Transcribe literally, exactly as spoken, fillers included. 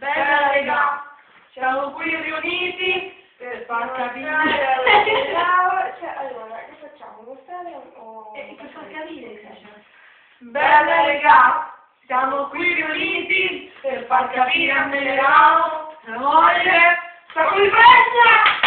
Bella regà, siamo qui riuniti per far capire cioè, allora, che facciamo? Mostrare o... eh, per far capire che c'è. Bella regà, siamo qui riuniti per far capire a Melano la moglie sta con freccia!